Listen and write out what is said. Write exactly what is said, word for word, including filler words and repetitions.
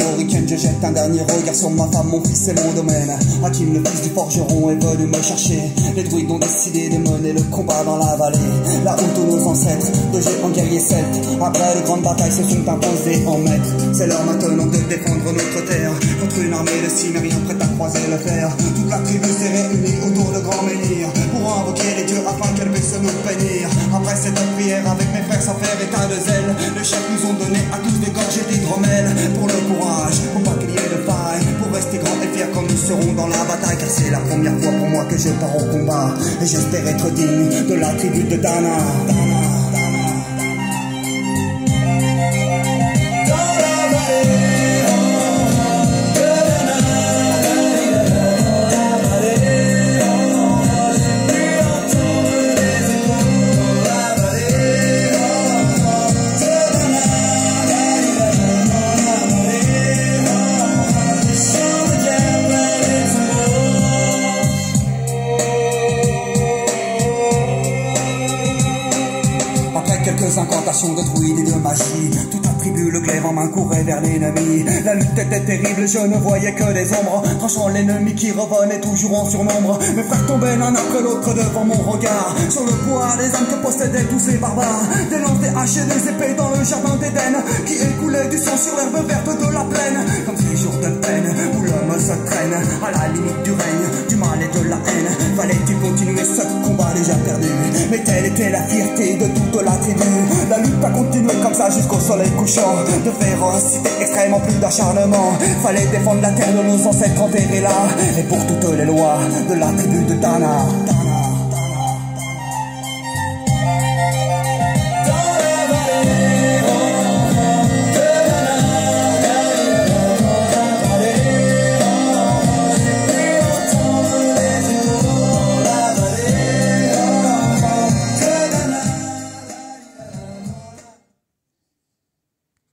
week-end je jette un dernier regard sur ma femme, mon fils et mon domaine. Hakim, le fils du forgeron, est venu me chercher. Les druides ont décidé de mener le combat dans la vallée, là où tous nos ancêtres, de géants guerriers celtes, après de grandes batailles se sont imposés en maîtres. C'est l'heure maintenant de défendre notre terre contre une armée de cimériens prête à croiser le fer. Toute la tribu s'est réunie autour de grands menhirs pour invoquer les dieux afin qu'elle puisse nous bénir. Après cette prière avec mes frères sans faire état de zèle, les chefs nous ont donné à tous des gorges et d'hydromel. Pour le courage, pour pas qu'il y ait de faille, pour rester grands et fiers comme nous serons dans la bataille. Car c'est la première fois pour moi que je pars au combat, et j'espère être digne de la tribu de Dana. Quelques incantations de druides et de magie, tout attribue le glaive en main courait vers l'ennemi. La lutte était terrible, je ne voyais que des ombres, tranchant l'ennemi qui revenait toujours en surnombre. Mes frères tombaient l'un après l'autre devant mon regard, sur le poids des âmes que possédaient tous ces barbares. Des lances, des haches et des épées dans le jardin d'Éden, qui écoulait du sang sur l'herbe verte de la plaine. Comme ces jours de peine où l'homme se traîne à la limite du règne, du mal et de la haine. Fallait-il continuer ce combat déjà perdu? Mais telle était la fierté de toute la tribu. La lutte a continué comme ça jusqu'au soleil couchant, de férocité extrêmement, plus d'acharnement. Fallait défendre la terre de nos ancêtres enterrés là, et pour toutes les lois de la tribu de Dana.